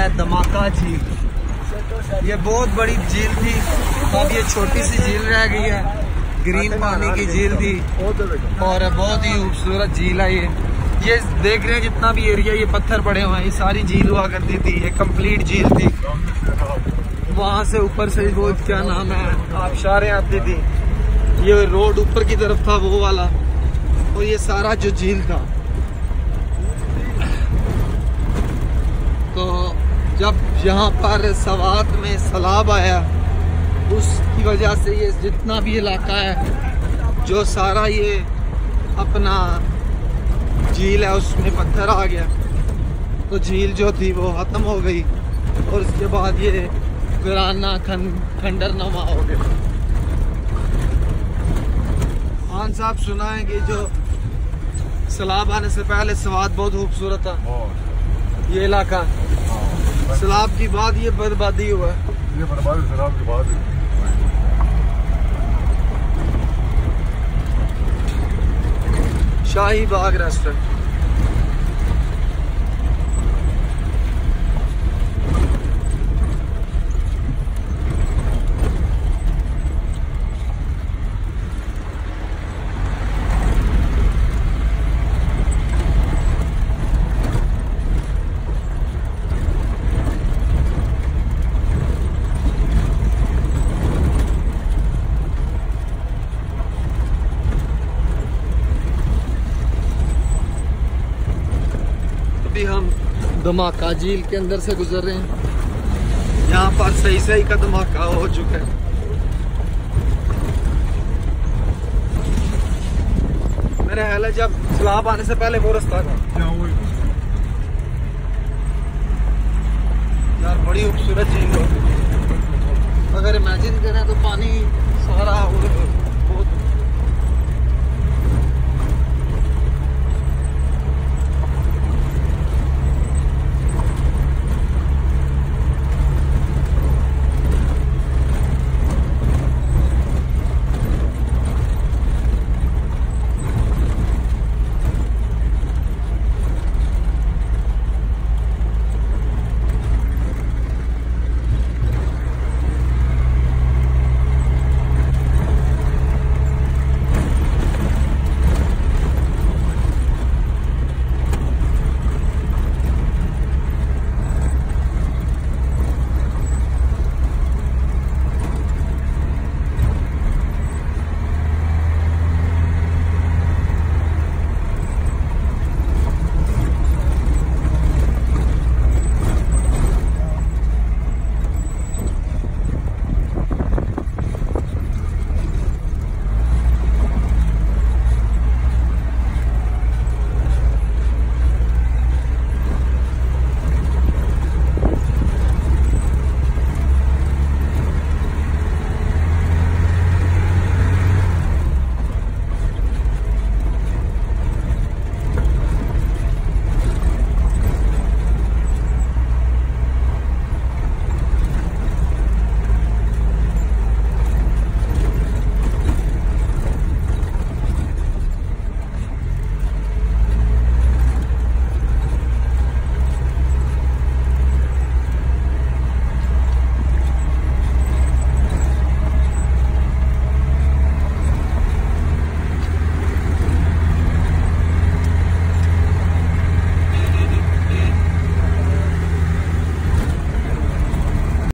है धमाका झील। ये बहुत बड़ी झील थी, अब ये छोटी सी झील रह गई है। ग्रीन पानी की झील थी और बहुत ही खूबसूरत झील है ये देख रहे हैं जितना भी एरिया ये पत्थर पड़े हुए हैं, ये सारी झील हुआ करती थी, ये कंप्लीट झील थी। वहां से ऊपर से वो क्या नाम है आबशारें आती थी, ये रोड ऊपर की तरफ था वो वाला, और ये सारा जो झील था। तो जब यहाँ पर सवात में सैलाब आया, उसकी वजह से ये जितना भी इलाका है जो सारा ये अपना झील है उसमें पत्थर आ गया, तो झील जो थी वो खत्म हो गई और उसके बाद ये वीराना खंडर नुमा हो गया। खान साहब सुना है कि जो सैलाब आने से पहले सवात बहुत खूबसूरत था ये इलाका, सैलाब की बाद ये बर्बादी हुआ है। ये बर्बादी सैलाब की बाद है। शाही बाग रेस्टोरेंट। हम धमाका झील के अंदर से गुजर रहे हैं। यहाँ पर सही का धमाका हो चुका है। मेरा ख्याल है जब सैलाब आने से पहले वो रास्ता था यार, बड़ी खूबसूरत झील हो। अगर इमेजिन करें तो पानी सारा